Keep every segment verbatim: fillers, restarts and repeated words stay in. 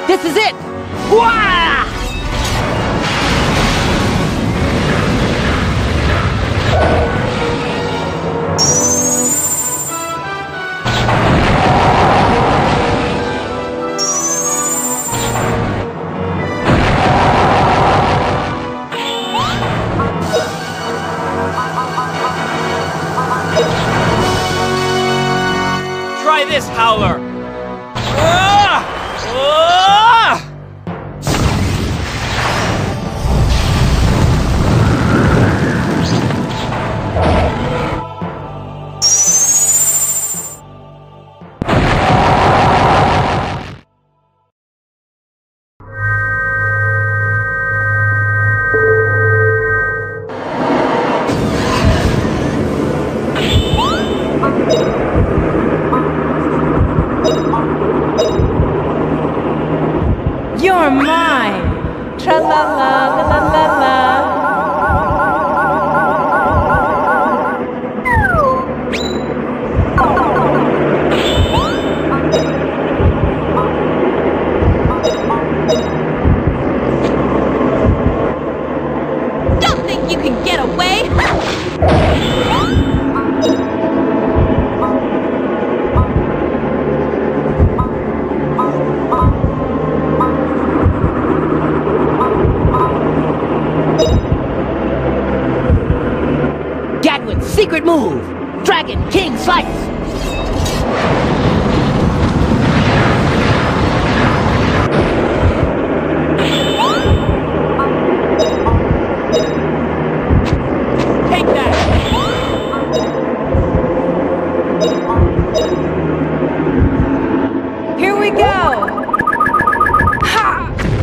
This is it! Wah! Try this, Howler! Ah! Ah! You're mine! Tra-la-la-la-la-la-la. Don't think you can get away! Gadwin's secret move! Dragon King Slice! Take that! Here we go! Ha!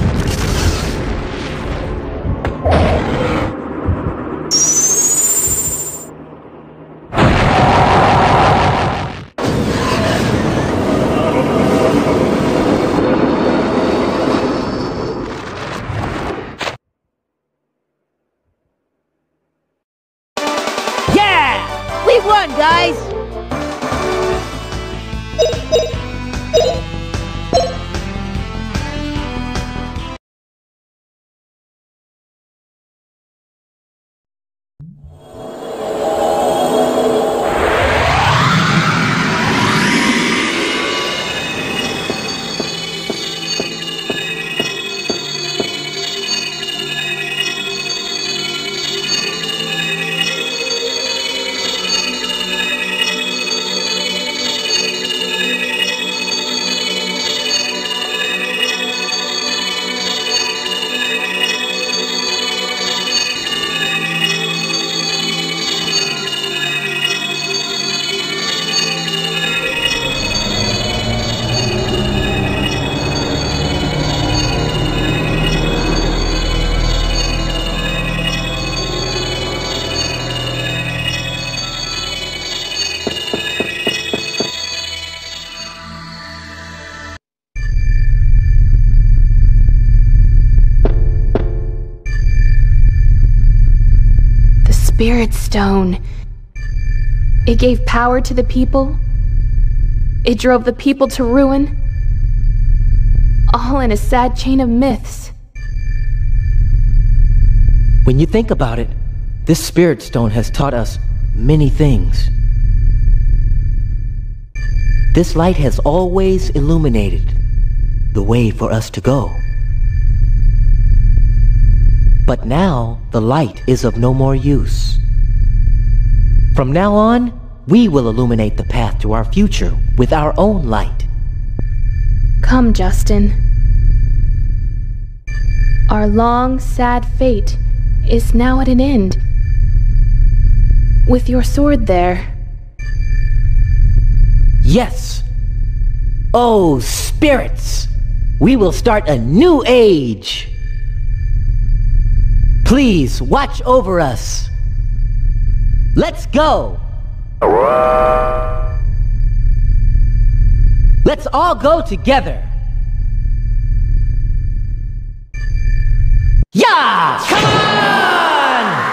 Yeah! We won, guys! Spirit Stone. It gave power to the people. It drove the people to ruin. All in a sad chain of myths. When you think about it, this Spirit Stone has taught us many things. This light has always illuminated the way for us to go. But now, the light is of no more use. From now on, we will illuminate the path to our future with our own light. Come, Justin. Our long, sad fate is now at an end. With your sword there. Yes! Oh, spirits! We will start a new age! Please, watch over us. Let's go! Let's all go together. Yeah! Come on!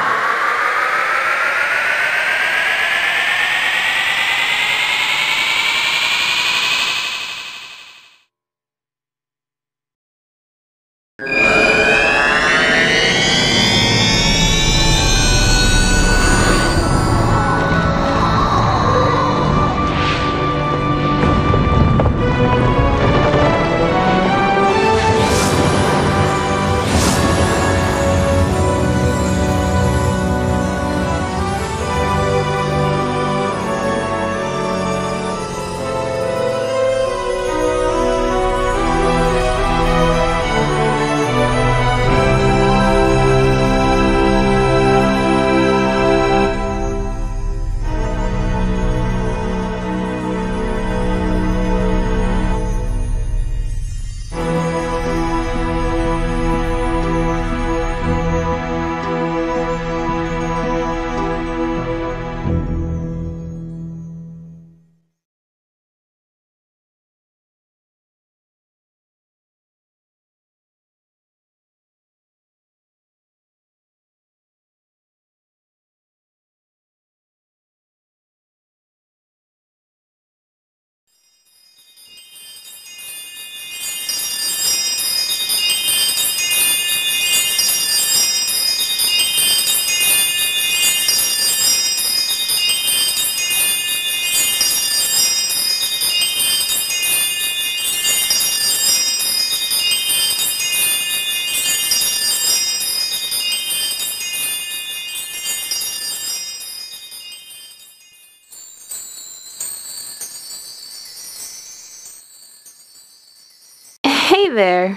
Hey there.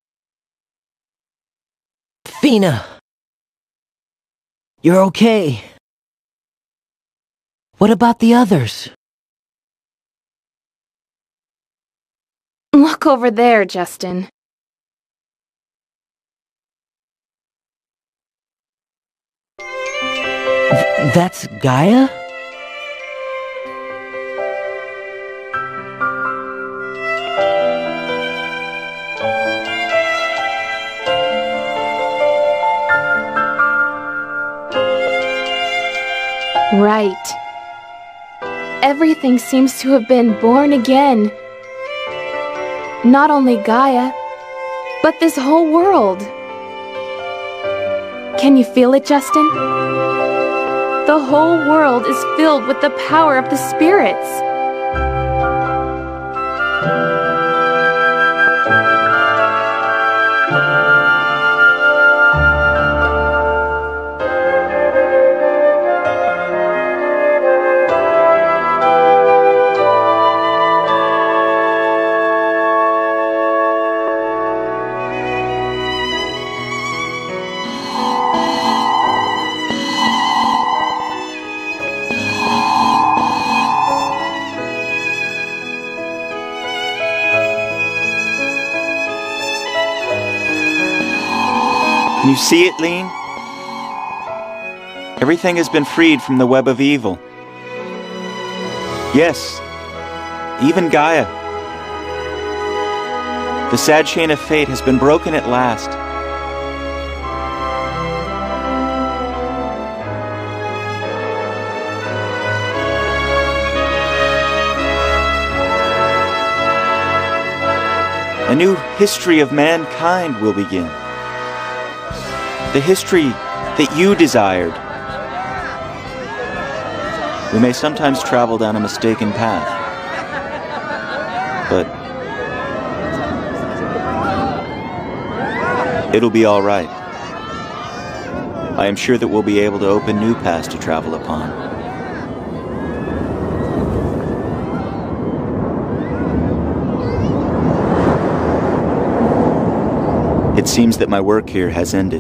Fina! You're okay. What about the others? Look over there, Justin. Th- that's Gaia? Right. Everything seems to have been born again. Not only Gaia, but this whole world. Can you feel it, Justin? The whole world is filled with the power of the spirits. Can you see it, Lean? Everything has been freed from the web of evil. Yes, even Gaia. The sad chain of fate has been broken at last. A new history of mankind will begin. The history that you desired. We may sometimes travel down a mistaken path, but it'll be all right. I am sure that we'll be able to open new paths to travel upon. It seems that my work here has ended.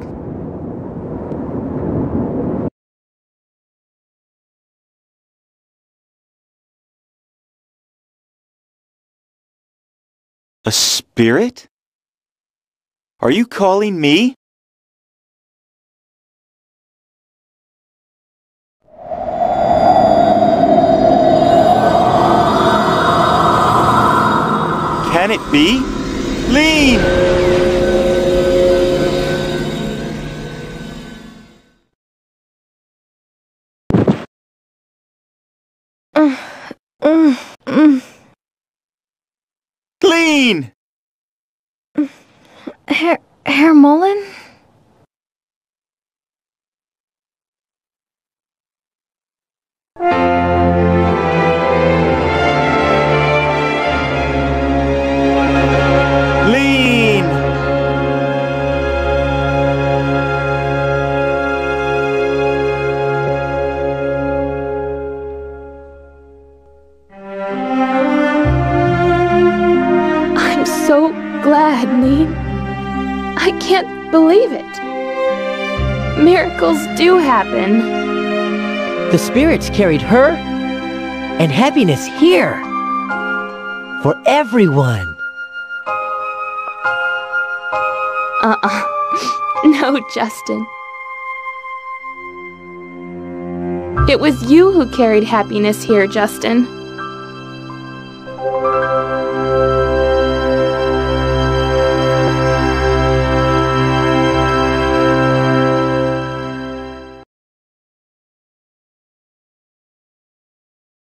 A spirit? Are you calling me? Can it be? Lean! Mm, mm, mm. Lean! Har Herr Mullen? Lean! I'm so glad, Lean. I can't believe it. Miracles do happen. The spirits carried her and happiness here for everyone. Uh-uh. No, Justin. It was you who carried happiness here, Justin.